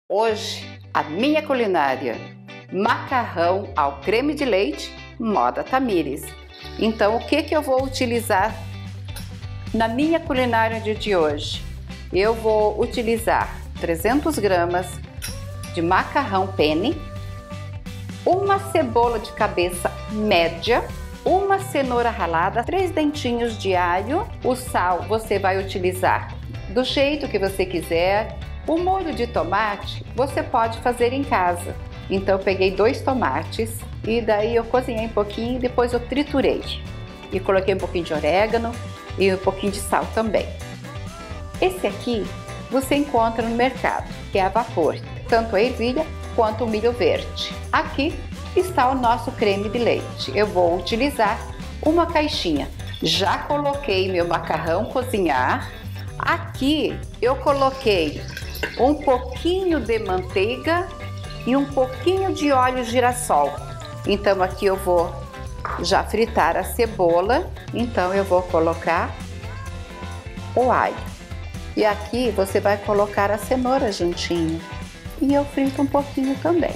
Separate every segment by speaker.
Speaker 1: Hoje, a minha culinária, macarrão ao creme de leite, moda Tamires. Então, o que eu vou utilizar na minha culinária de hoje? Eu vou utilizar 300 gramas de macarrão penne, uma cebola de cabeça média, uma cenoura ralada, 3 dentinhos de alho. O sal você vai utilizar do jeito que você quiser. O molho de tomate você pode fazer em casa. Então eu peguei 2 tomates e daí eu cozinhei um pouquinho e depois eu triturei. E coloquei um pouquinho de orégano e um pouquinho de sal também. Esse aqui você encontra no mercado, que é a vapor, tanto a ervilha quanto o milho verde. Aqui está o nosso creme de leite. Eu vou utilizar uma caixinha. Já coloquei meu macarrão cozinhar. Aqui eu coloquei um pouquinho de manteiga e um pouquinho de óleo girassol. Então aqui eu vou já fritar a cebola. Então eu vou colocar o alho. E aqui você vai colocar a cenoura juntinho. E eu frito um pouquinho também.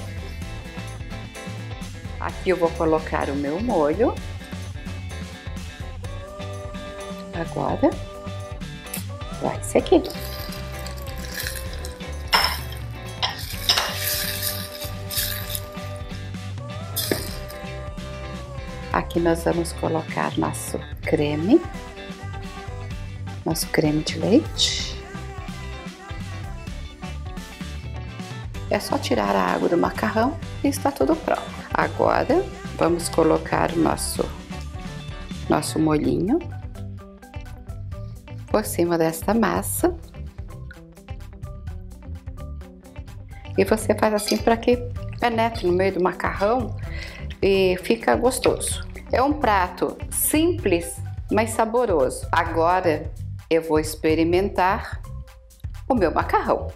Speaker 1: Aqui eu vou colocar o meu molho. Agora vai ser aqui. Aqui nós vamos colocar nosso creme de leite. É só tirar a água do macarrão e está tudo pronto. Agora vamos colocar o nosso molhinho por cima desta massa. E você faz assim para que penetre no meio do macarrão e fica gostoso. É um prato simples, mas saboroso. Agora eu vou experimentar o meu macarrão.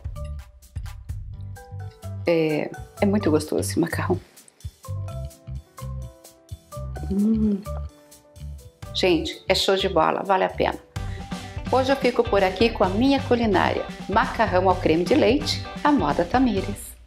Speaker 1: É muito gostoso esse macarrão. Gente, é show de bola, vale a pena. Hoje eu fico por aqui com a minha culinária, macarrão ao creme de leite, a moda Tamires.